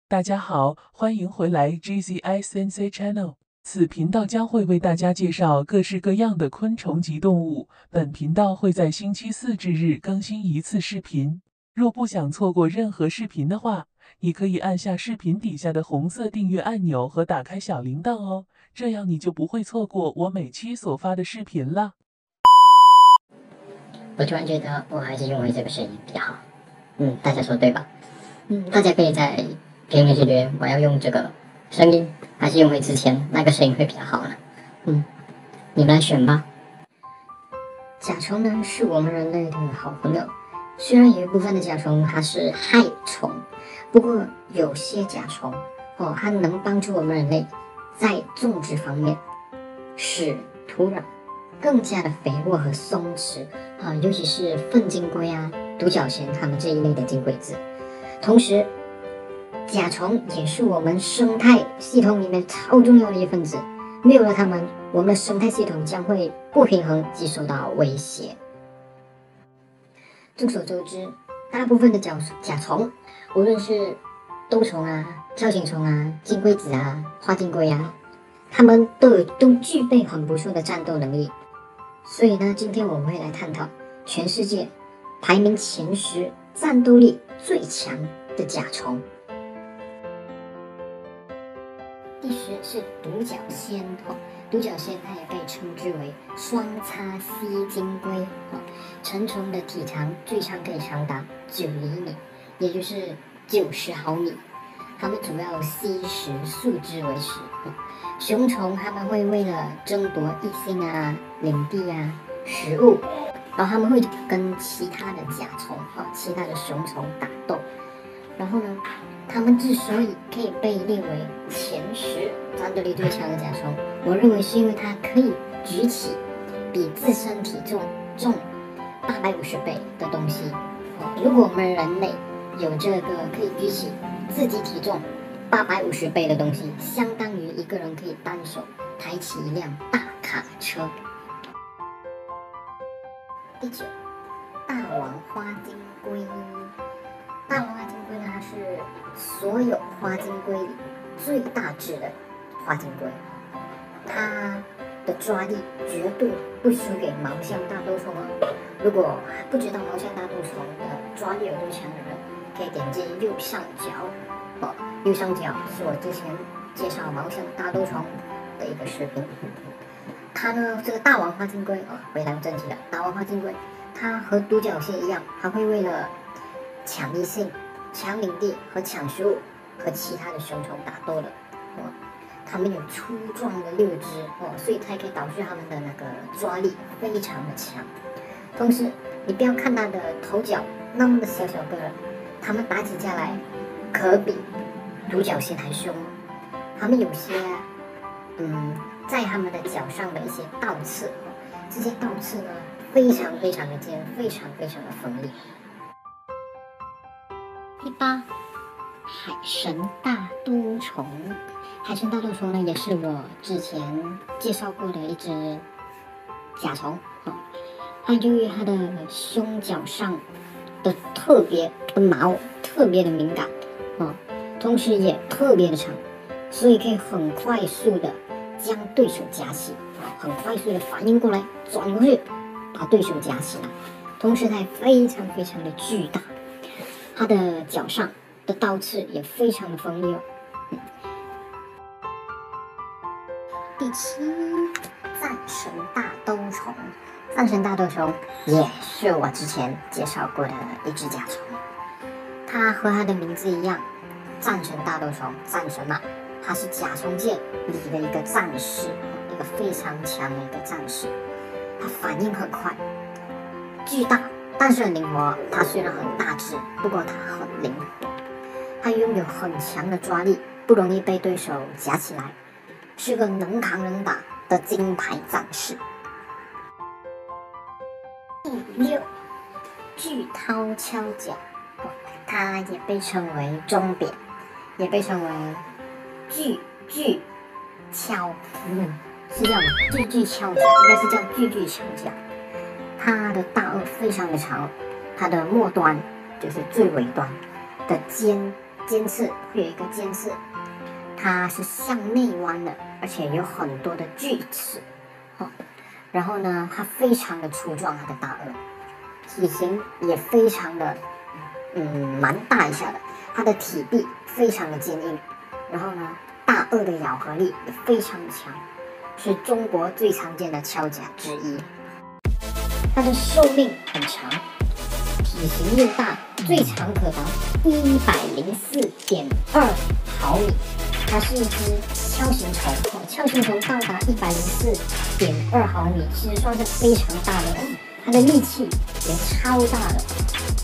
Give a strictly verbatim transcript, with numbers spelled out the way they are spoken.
大家好，欢迎回来 G C I Sensei Channel。此频道将会为大家介绍各式各样的昆虫及动物。本频道会在星期四至日更新一次视频。若不想错过任何视频的话，你可以按下视频底下的红色订阅按钮和打开小铃铛哦，这样你就不会错过我每期所发的视频啦。 我突然觉得我还是用回这个声音比较好。嗯，大家说对吧？嗯，大家可以在评论区留言，我要用这个声音，还是用回之前那个声音会比较好呢？嗯，你们来选吧。甲虫呢是我们人类的好朋友，虽然有一部分的甲虫它是害虫，不过有些甲虫哦，它能帮助我们人类在种植方面使土壤更加的肥沃和松弛啊，尤其是粪金龟啊、独角仙它们这一类的金龟子。同时，甲虫也是我们生态系统里面超重要的一份子，没有了它们，我们的生态系统将会不平衡及受到威胁。众所周知，大部分的甲甲虫，无论是兜虫啊、跳行虫啊、金龟子啊、花金龟啊，它们都有都具备很不错的战斗能力。所以呢，今天我们会来探讨全世界排名前十战斗力最强的甲虫。第十是独角仙哦，独角仙它也被称之为双叉吸金龟哦，成虫的体长最长可以长达九厘米，也就是九十毫米。它们主要吸食树枝为食。哦，雄虫它们会为了争夺异性啊、领地啊、食物，然后它们会跟其他的甲虫啊、其他的雄虫打斗。然后呢，它们之所以可以被列为前十战斗力最强的甲虫，我认为是因为它可以举起比自身体重重八百五十倍的东西。哦，如果我们人类有这个可以举起自己体重八百五十倍的东西，相当于一个人可以单手抬起一辆大卡车。第九，大王花金龟。大王花金龟呢，它是所有花金龟里最大只的花金龟，它的抓力绝对不输给毛象大兜虫哦。如果不知道毛象大兜虫的抓力有多强的人，可以点击右上角哦，右上角是我之前介绍毛象大兜虫的一个视频。它呢，这个大王花金龟哦，回到正题了。大王花金龟，它和独角仙一样，它会为了抢异性、抢领地和抢食物，和其他的雄虫打斗的哦。它们有粗壮的六肢哦，所以它也可以导致它们的那个抓力非常的强。同时，你不要看它的头角那么的小小个儿，它们打起架来可比独角仙还凶。它们有些嗯，在它们的脚上的一些倒刺哦，这些倒刺呢非常非常的尖，非常非常的锋利。第八，海神大兜虫。海神大兜虫呢，也是我之前介绍过的一只甲虫哦。它由于它的胸角上的特别的毛特别的敏感哦，同时也特别的长，所以可以很快速的将对手夹起，很快速的反应过来，转过去把对手夹起来。同时它非常非常的巨大，它的脚上的刀刺也非常的锋利哦。嗯、第七，战神大兜虫。战神大兜虫也是我之前介绍过的一只甲虫，它和它的名字一样，战神大兜虫，战神嘛，它是甲虫界里的一个战士，一个非常强的一个战士。它反应很快，巨大，但是很灵活。它虽然很大只，不过它很灵活。它拥有很强的抓力，不容易被对手夹起来，是个能扛能打的金牌战士。第六，巨涛锹甲，它也被称为钟扁，也被称为巨巨锹，嗯，是这样吗？巨巨锹甲应该是叫巨巨锹甲。它的大颚非常的长，它的末端就是最尾端的尖尖刺，会有一个尖刺，它是向内弯的，而且有很多的锯齿。哦，然后呢，它非常的粗壮，它的大颚，体型也非常的，嗯，蛮大一下的。它的体壁非常的坚硬，然后呢，大颚的咬合力也非常的强，是中国最常见的锹甲之一。它的寿命很长，体型又大，最长可达一百零四点二毫米。它是一只锹形虫，哦，锹形虫到达一百零四点二毫米，其实算是非常大的了。它的力气也超大的，